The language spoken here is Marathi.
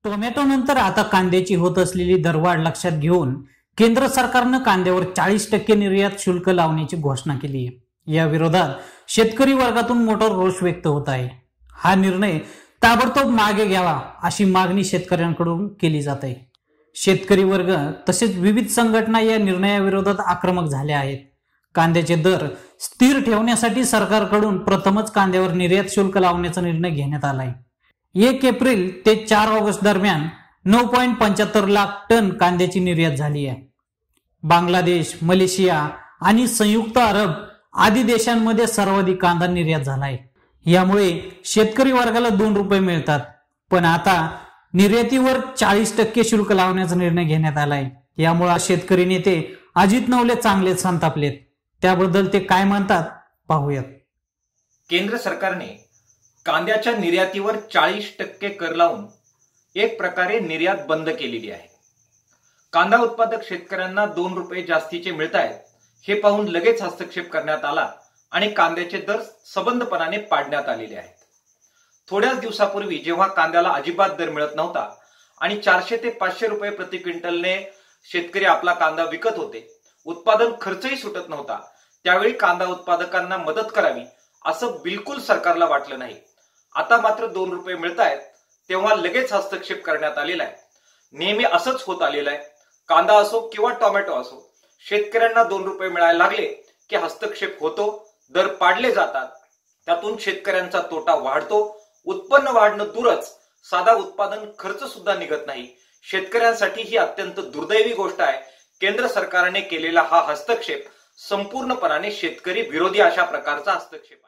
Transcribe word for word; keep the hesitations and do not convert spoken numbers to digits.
टोमॅटो नंतर आता कांद्याची होत असलेली दरवाढ लक्षात घेऊन केंद्र सरकारनं कांद्यावर चाळीस टक्के निर्यात शुल्क लावण्याची घोषणा केली आहे। या विरोधात शेतकरी वर्गातून मोठा रोष व्यक्त होत आहे। हा निर्णय ताबडतोब मागे घ्यावा अशी मागणी शेतकऱ्यांकडून केली जात आहे। शेतकरी वर्ग तसेच विविध संघटना या निर्णयाविरोधात आक्रमक झाल्या आहेत। कांद्याचे दर स्थिर ठेवण्यासाठी सरकारकडून प्रथमच कांद्यावर निर्यात शुल्क लावण्याचा निर्णय घेण्यात आलाय। एक एप्रिल ते चार ऑगस्ट दरम्यान नऊ पॉईंट पंच्याहत्तर लाख टन कांद्याची निर्यात झाली आहे। बांगलादेश, मलेशिया आणि संयुक्त अरब आदी देशांमध्ये सर्वाधिक कांदा निर्यात झालाय। यामुळे शेतकरी वर्गाला दोन रुपये मिळतात, पण आता निर्यातीवर चाळीस टक्के शुल्क लावण्याचा निर्णय घेण्यात आलाय। यामुळे शेतकरी नेते अजित नवले चांगले संतापलेत। त्याबद्दल ते काय म्हणतात पाहूयात। केंद्र सरकारने कांद्याच्या निर्यातीवर चाळीस टक्के कर लावून एक प्रकारे निर्यात बंद केलेली आहे। कांदा उत्पादक शेतकऱ्यांना दोन रुपये जास्तीचे मिळत आहेत हे पाहून लगेच हस्तक्षेप करण्यात आला आणि कांद्याचे दर सबंधपणाने पाडण्यात आलेले आहेत। थोड्याच दिवसापूर्वी जेव्हा कांद्याला अजिबात दर मिळत नव्हता आणि चारशे ते पाचशे रुपये प्रति क्विंटलने शेतकरी आपला कांदा विकत होते, उत्पादन खर्चही सुटत नव्हता, त्यावेळी कांदा उत्पादकांना मदत करावी असं बिलकुल सरकारला वाटलं नाही। आता मात्र दोन रुपये मिळत आहेत तेव्हा लगेच हस्तक्षेप करण्यात आलेला आहे। नेहमी असंच होत आलेलं आहे। कांदा असो किंवा टोमॅटो असो, शेतकऱ्यांना दोन रुपये मिळायला लागले की हस्तक्षेप होतो, दर पाडले जातात, त्यातून शेतकऱ्यांचा तोटा वाढतो, उत्पन्न वाढणं दूरच साधा उत्पादन खर्च सुद्धा निघत नाही। शेतकऱ्यांसाठी ही अत्यंत दुर्दैवी गोष्ट आहे। केंद्र सरकारने केलेला हा हस्तक्षेप संपूर्णपणाने शेतकरी विरोधी अशा प्रकारचा हस्तक्षेप आहे।